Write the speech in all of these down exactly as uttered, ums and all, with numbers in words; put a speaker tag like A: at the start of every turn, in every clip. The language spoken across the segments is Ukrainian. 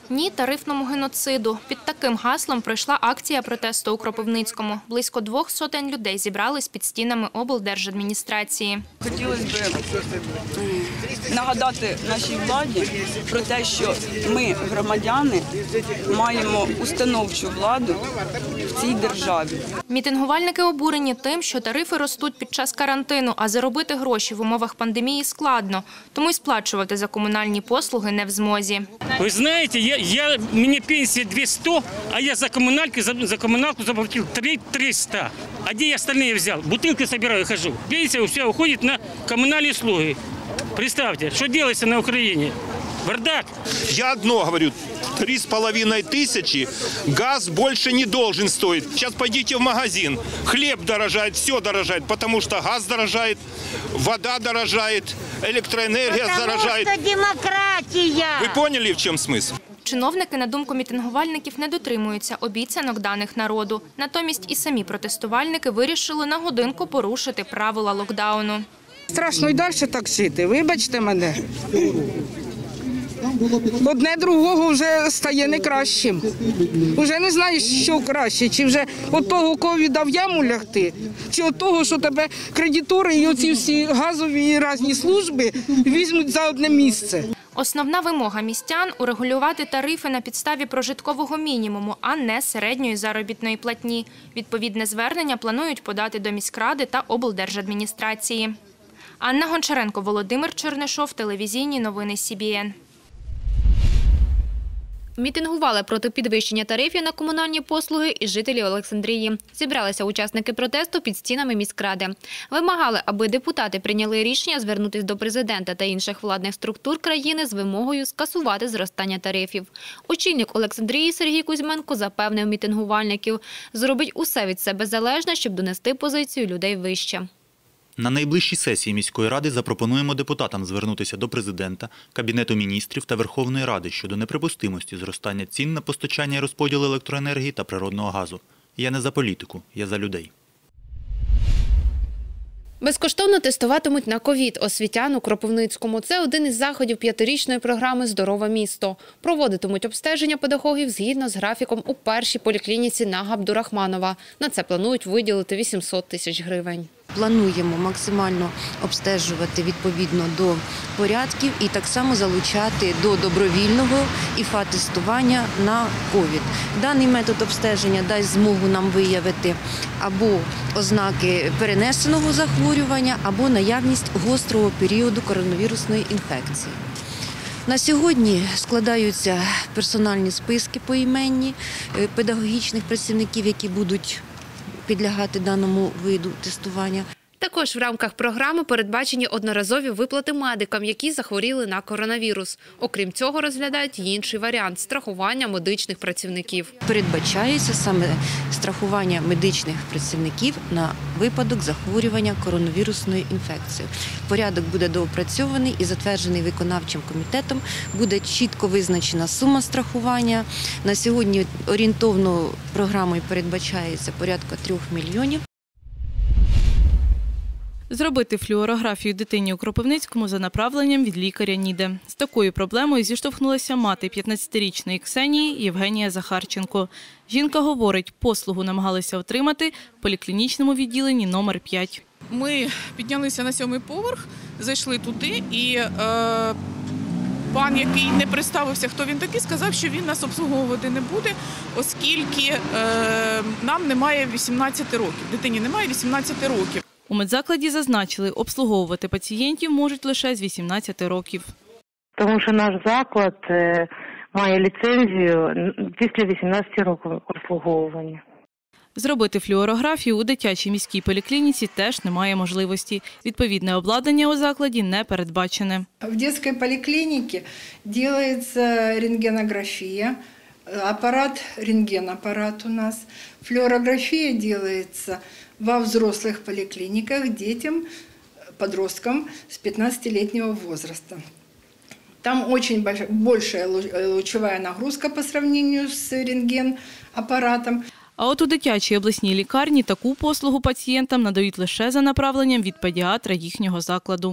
A: Ні тарифному геноциду. Під таким гаслом пройшла акція протесту у Кропивницькому. Близько двох сотень людей зібрались під стінами облдержадміністрації.
B: Хотілося б нагадати нашій владі про те, що ми, громадяни, маємо установчу владу в цій державі.
A: Мітингувальники обурені тим, що тарифи ростуть під час карантину, а заробити гроші в умовах пандемії складно. Тому й сплачувати за комунальні послуги не в змозі.
C: Ви знаєте, я, я, у мене пенсія двісті, а я за комуналку, за, за комуналку заплатив три триста. А де я остальные взял? Бутылки собираю, хожу. Пенсия все уходит на коммунальные услуги. Представьте, что делается на Украине? Бардак.
D: Я одно говорю, три с половиной тысячи, газ больше не должен стоить. Сейчас пойдите в магазин, хлеб дорожает, все дорожает, потому что газ дорожает, вода дорожает, электроэнергия потому дорожает.
E: Потому что демократия.
D: Вы поняли, в чем смысл?
A: Чиновники, на думку мітингувальників, не дотримуються обіцянок даних народу. Натомість і самі протестувальники вирішили на годинку порушити правила локдауну.
F: Страшно й далі так жити, вибачте мене. Одне другого вже стає не кращим. Уже не знаєш, що краще, чи вже від того, кого віддав яму лягти, чи від того, що тебе кредитори і оці всі газові і різні служби візьмуть за одне місце.
A: Основна вимога містян – урегулювати тарифи на підставі прожиткового мінімуму, а не середньої заробітної платні. Відповідне звернення планують подати до міськради та облдержадміністрації. Анна Гончаренко, Володимир Чернишов, телевізійні новини Сі Бі Ен.
G: Мітингували проти підвищення тарифів на комунальні послуги і жителі Олександрії. Зібралися учасники протесту під стінами міськради. Вимагали, аби депутати прийняли рішення звернутися до президента та інших владних структур країни з вимогою скасувати зростання тарифів. Очільник Олександрії Сергій Кузьменко запевнив мітингувальників, зробить усе від себе залежне, щоб донести позицію людей вище.
H: На найближчій сесії міської ради запропонуємо депутатам звернутися до президента, Кабінету міністрів та Верховної Ради щодо неприпустимості зростання цін на постачання і розподіл електроенергії та природного газу. Я не за політику, я за людей.
G: Безкоштовно тестуватимуть на ковід освітян у Кропивницькому. Це один із заходів п'ятирічної програми «Здорове місто». Проводитимуть обстеження педагогів згідно з графіком у першій поліклініці на Габдурахманова. На це планують виділити вісімсот тисяч гривень.
I: Плануємо максимально обстежувати відповідно до порядків і так само залучати до добровільного ай еф а-тестування на ковід. Даний метод обстеження дасть змогу нам виявити або ознаки перенесеного захворювання, або наявність гострого періоду коронавірусної інфекції. На сьогодні складаються персональні списки поіменні педагогічних працівників, які будуть підлягати даному виду тестування.
G: Також в рамках програми передбачені одноразові виплати медикам, які захворіли на коронавірус. Окрім цього, розглядають й інший варіант – страхування медичних працівників.
I: Передбачається саме страхування медичних працівників на випадок захворювання коронавірусною інфекцією. Порядок буде доопрацьований і затверджений виконавчим комітетом. Буде чітко визначена сума страхування. На сьогодні орієнтовно програмою передбачається порядка трьох мільйонів.
J: Зробити флюорографію дитині у Кропивницькому за направленням від лікаря ніде. З такою проблемою зіштовхнулася мати п'ятнадцятирічної Ксенії Євгенія Захарченко. Жінка говорить, послугу намагалися отримати в поліклінічному відділенні номер п'ять.
K: Ми піднялися на сьомий поверх, зайшли туди і е, пан, який не представився, хто він такий, сказав, що він нас обслуговувати не буде, оскільки е, нам немає вісімнадцяти років, дитині немає вісімнадцяти років.
J: У медзакладі зазначили, обслуговувати пацієнтів можуть лише з вісімнадцяти років.
L: Тому що наш заклад має ліцензію після вісімнадцяти років обслуговування.
J: Зробити флюорографію у дитячій міській поліклініці теж немає можливості. Відповідне обладнання у закладі не передбачене.
M: В дитячій поліклініці робиться рентгенографія, апарат, рентгенапарат у нас. Флюорография делается во взрослых поликлиниках детям, подросткам с пятнадцатилетнего возраста. Там очень большая лучевая нагрузка по сравнению с рентгенапаратом.
J: А от у дитячій обласній лікарні таку послугу пацієнтам надають лише за направленням від педіатра їхнього закладу.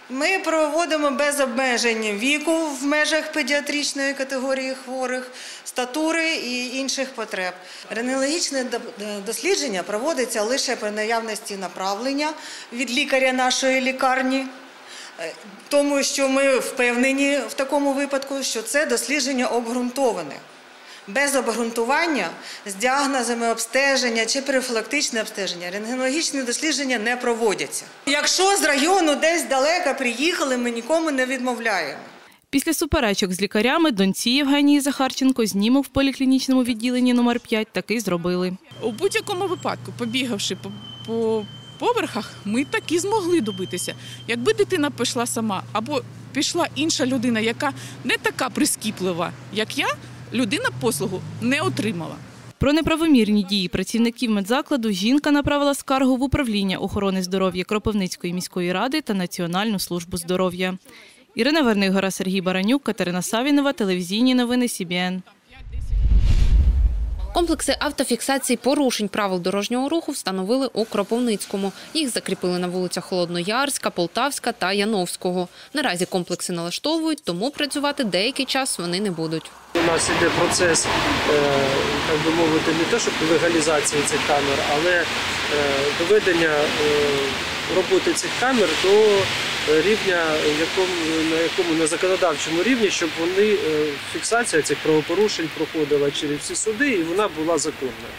E: Ми проводимо без обмежень віку в межах педіатричної категорії хворих, статури і інших потреб. Рентгенологічне дослідження проводиться лише при наявності направлення від лікаря нашої лікарні, тому що ми впевнені в такому випадку, що це дослідження обґрунтоване. Без обґрунтування з діагнозами обстеження чи профілактичне обстеження рентгенологічні дослідження не проводяться. Якщо з району десь далеко приїхали, ми нікому не відмовляємо.
J: Після суперечок з лікарями доньці Євгенії Захарченко знімок в поліклінічному відділенні номер п'ять таки зробили.
K: У будь-якому випадку, побігавши по, по поверхах, ми таки змогли добитися. Якби дитина пішла сама або пішла інша людина, яка не така прискіплива, як я, людина послугу не отримала.
J: Про неправомірні дії працівників медзакладу жінка направила скаргу в управління охорони здоров'я Кропивницької міської ради та Національну службу здоров'я. Ірина Вернигора, Сергій Баранюк, Катерина Савінова, телевізійні новини Сі Бі Ен.
G: Комплекси автофіксації порушень правил дорожнього руху встановили у Кропивницькому. Їх закріпили на вулицях Холодноярська, Полтавська та Яновського. Наразі комплекси налаштовують, тому працювати деякий час вони не будуть.
N: У нас йде процес, так би мовити, не те, що легалізації цих камер, але доведення роботи цих камер до рівня, на якому на законодавчому рівні, щоб вони фіксація цих правопорушень проходила через всі суди і вона була законною.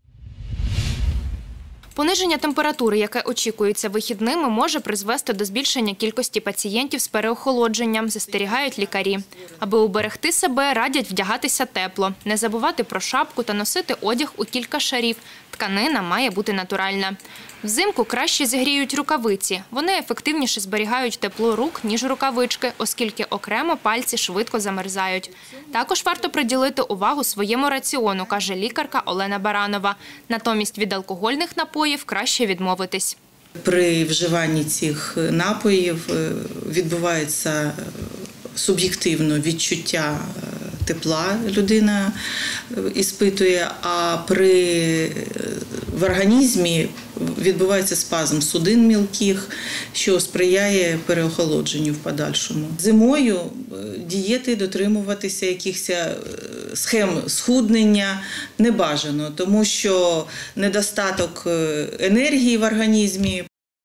A: Пониження температури, яке очікується вихідними, може призвести до збільшення кількості пацієнтів з переохолодженням, застерігають лікарі. Аби уберегти себе, радять вдягатися тепло, не забувати про шапку та носити одяг у кілька шарів. Тканина має бути натуральна. Взимку краще зігріють рукавиці. Вони ефективніше зберігають тепло рук, ніж рукавички, оскільки окремо пальці швидко замерзають. Також варто приділити увагу своєму раціону, каже лікарка Олена Баранова. Натомість від алкогольних напоїв краще відмовитись.
O: При вживанні цих напоїв відбувається суб'єктивно відчуття тепла людина іспитує, а при в організмі відбувається спазм судин мілких, що сприяє переохолодженню в подальшому. Зимою дієти дотримуватися якихось схем схуднення не бажано, тому що недостаток енергії в організмі.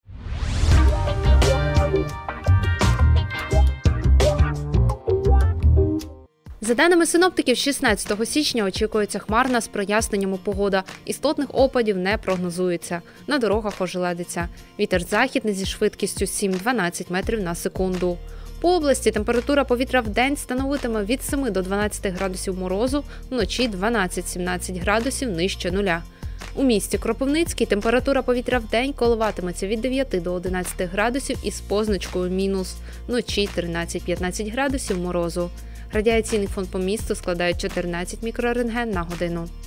G: За даними синоптиків, шістнадцятого січня очікується хмарна з проясненнями погода. Істотних опадів не прогнозується. На дорогах ожеледиться. Вітер західний зі швидкістю сім-дванадцять метрів на секунду. По області температура повітря в день становитиме від семи до дванадцяти градусів морозу, вночі дванадцять-сімнадцять градусів нижче нуля. У місті Кропивницький температура повітря в день коливатиметься від дев'яти до одинадцяти градусів із позначкою мінус, вночі тринадцять-п'ятнадцять градусів морозу. Радіаційний фон по місту складає чотирнадцять мікрорентген на годину.